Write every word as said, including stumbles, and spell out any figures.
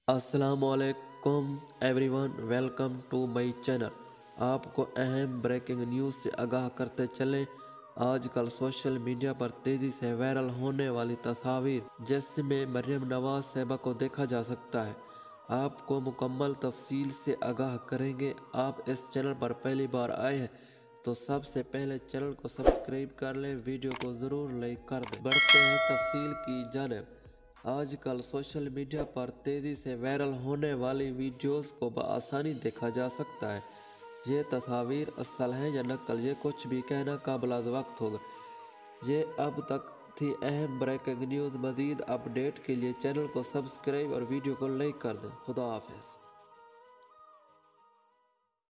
अस्सलामुअलैकुम everyone, welcome to my channel. आपको अहम ब्रेकिंग न्यूज़ से आगाह करते चलें। आजकल सोशल मीडिया पर तेज़ी से वायरल होने वाली तस्वीर जिसमें मरियम नवाज साहिबा को देखा जा सकता है, आपको मुकम्मल तफसील से आगाह करेंगे। आप इस चैनल पर पहली बार आए हैं तो सबसे पहले चैनल को सब्सक्राइब कर लें, वीडियो को ज़रूर लाइक कर दें। बढ़ते हैं तफसील की जानिब। आजकल सोशल मीडिया पर तेज़ी से वायरल होने वाली वीडियोस को बआसानी देखा जा सकता है। ये तस्वीर असल है या नकल, ये कुछ भी कहना काबिल वक्त होगा। ये अब तक थी अहम ब्रेकिंग न्यूज़। मज़ीद अपडेट के लिए चैनल को सब्सक्राइब और वीडियो को लाइक कर दें। खुदा हाफिज़।